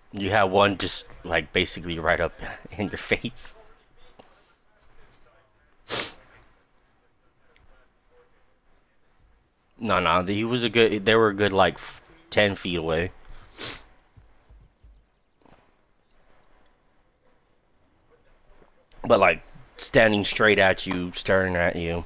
You have one just like basically right up in your face. No, no, he was a good. They were a good like 10 feet away. But like standing straight at you, staring at you.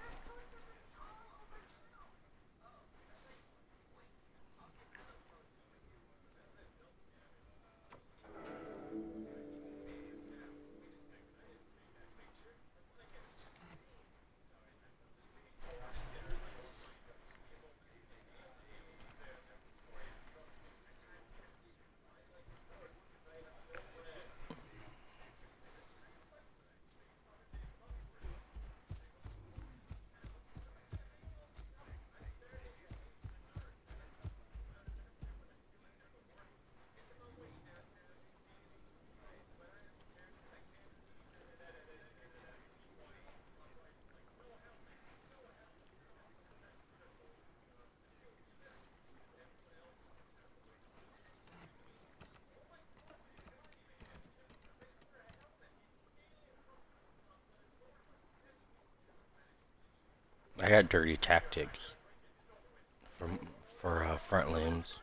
I got dirty tactics for front limbs.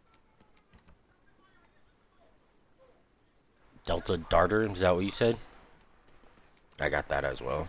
Delta Darter, is that what you said? I got that as well.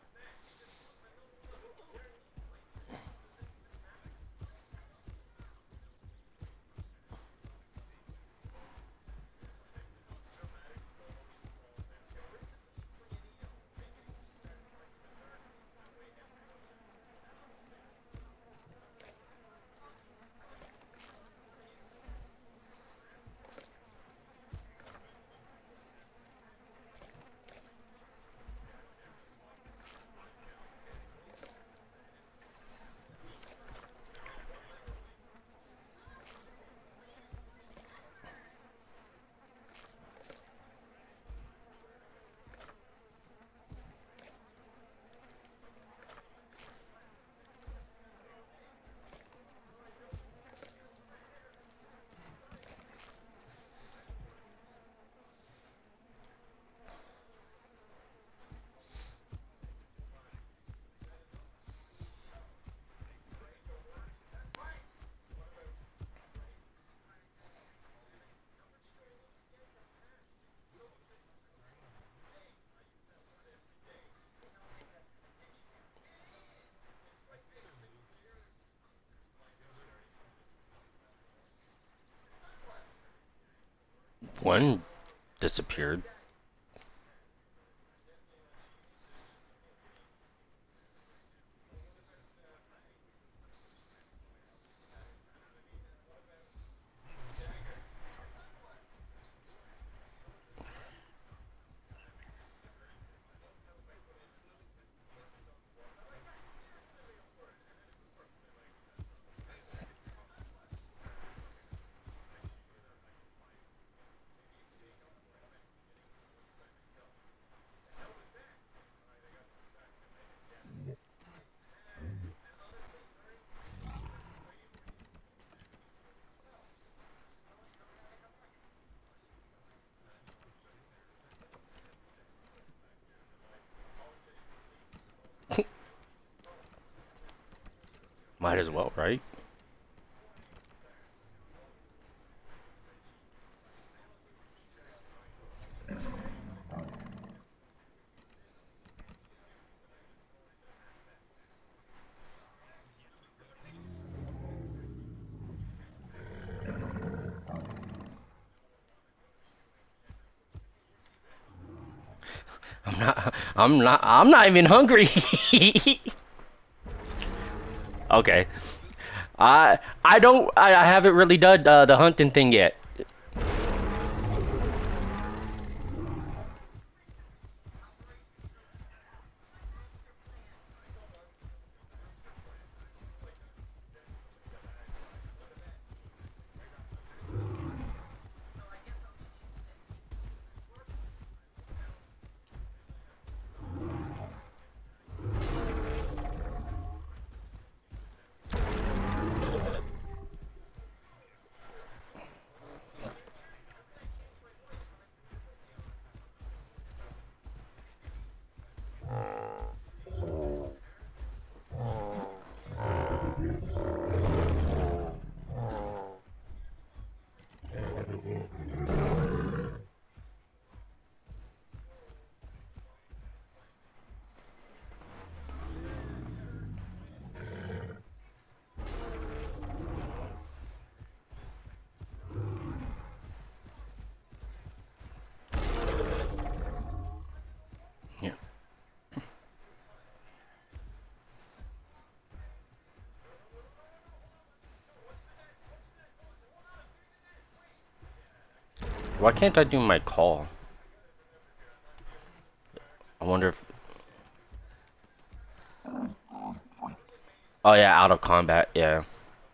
One disappeared. Might as well, right? I'm not even hungry. Okay. I haven't really done the hunting thing yet. Why can't I do my call? I wonder if... Oh yeah, out of combat, yeah.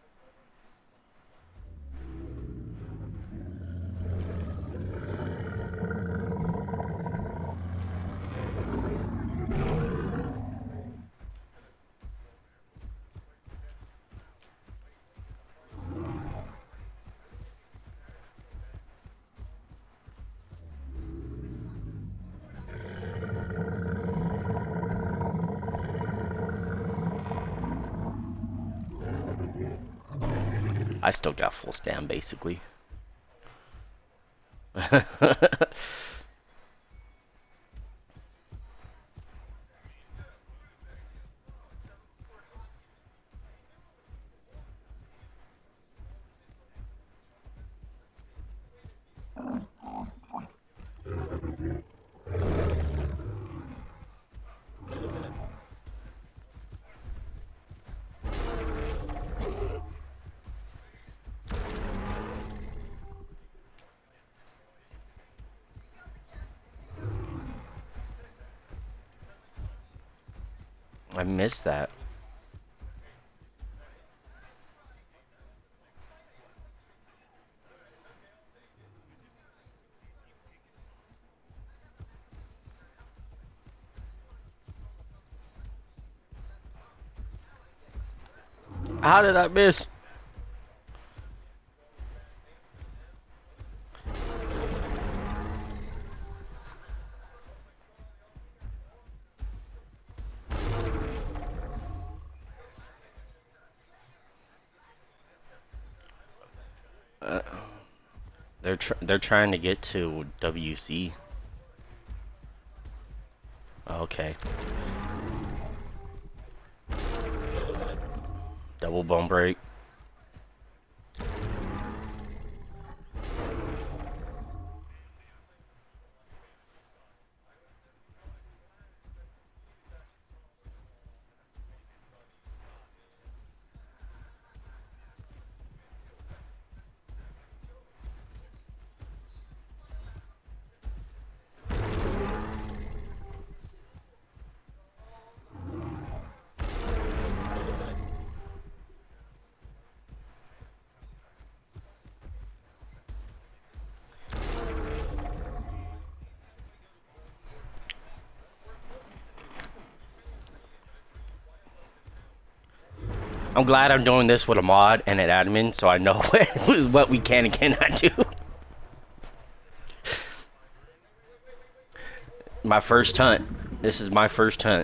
I still got full stand, basically. I missed that. How did I miss? Uh, they're trying to get to WC. Okay. Double bone break. I'm glad I'm doing this with a mod and an admin, so I know what we can and cannot do. My first hunt. This is my first hunt.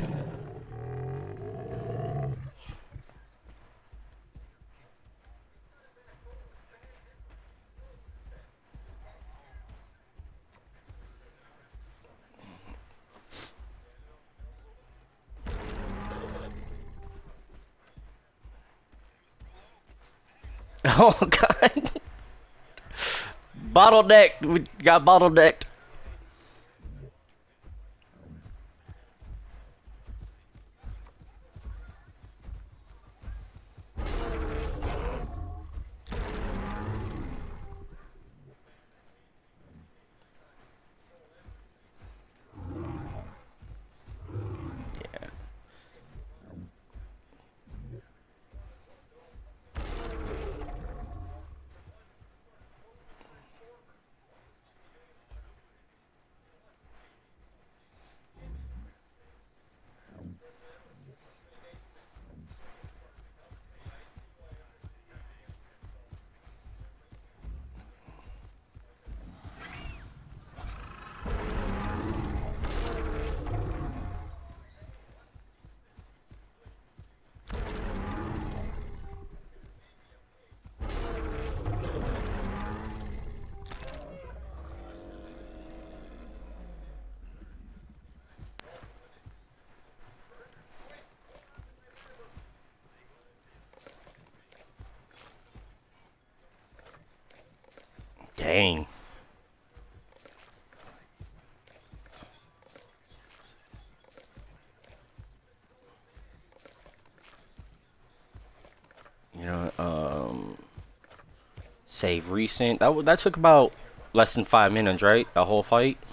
Oh god. Bottlenecked. We got bottlenecked. Dang. You know, save recent. That took about less than 5 minutes, right? The whole fight?